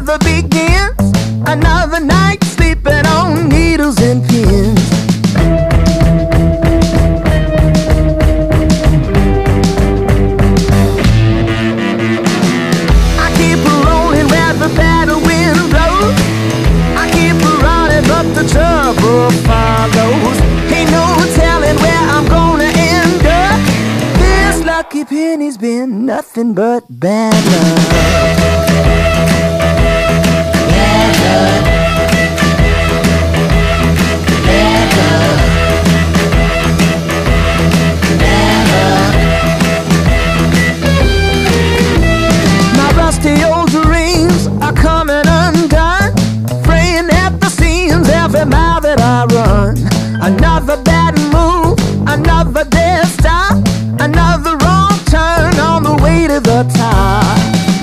never begins. Another night sleeping on needles and pins. I keep rolling where the battle wind blows. I keep running, but the trouble follows. Ain't no telling where I'm gonna end up. This lucky penny's been nothing but bad luck. Bad luck. Bad luck. Bad luck. My rusty old dreams are coming undone, fraying at the seams every mile that I run. Another bad move, another dead stop, another wrong turn on the way to the top.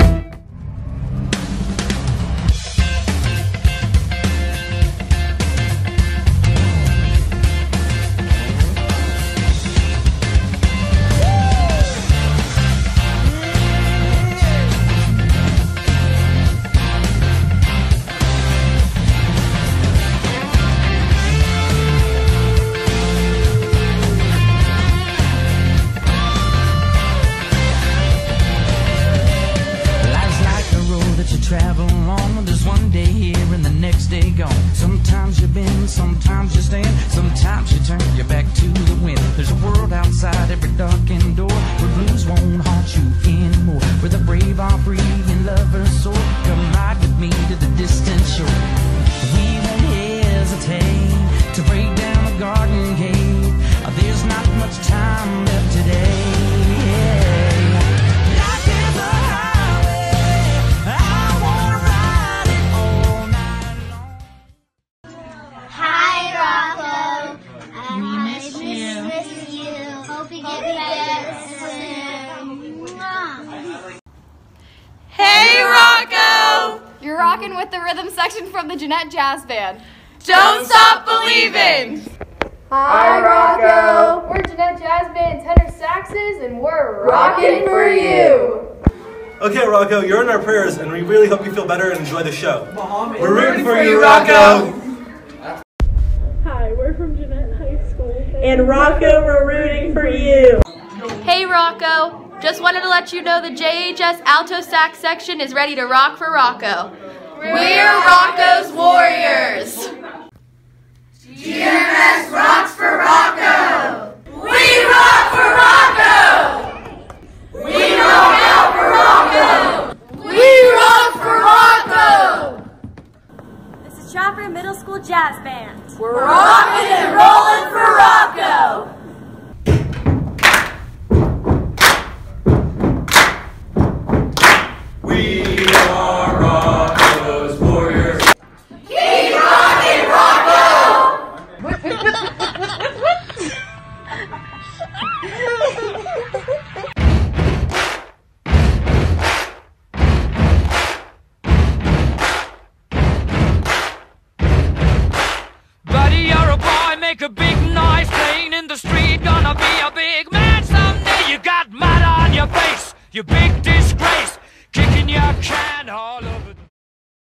Travel along, there's one day here and the next day gone. Sometimes you bend, sometimes you stand, sometimes you turn your back to the wind. There's a world outside every darkened door, where blues won't haunt you anymore, where the brave are free and lovers soar. Come ride with me to the distant shore. We won't hesitate to break down the garden gate. There's not much time left today. Hey Rocco! You're rocking with the rhythm section from the Jeanette Jazz Band. Don't stop believing! Hi Rocco! We're Jeanette Jazz Band tenor saxes and we're rocking for you! Okay Rocco, you're in our prayers and we really hope you feel better and enjoy the show. We're rooting for you, Rocco! Hi, we're from Jeanette High School. And Rocco, we're rooting for you! Hey Rocco! Just wanted to let you know the JHS Alto Sax section is ready to rock for Rocco. We're Rocco's Warriors! GMS rocks for Rocco! We rock for Rocco! We rock out for Rocco! We rock for Rocco! This is Chopper Middle School Jazz Band. We're rocking and rolling for Rocco! We are Rocco's Warriors. Keep rocking, Rocco! Buddy, you're a boy, make a big noise, playing in the street, gonna be a big man someday. You got mud on your face, you big disgrace, kicking your can all over.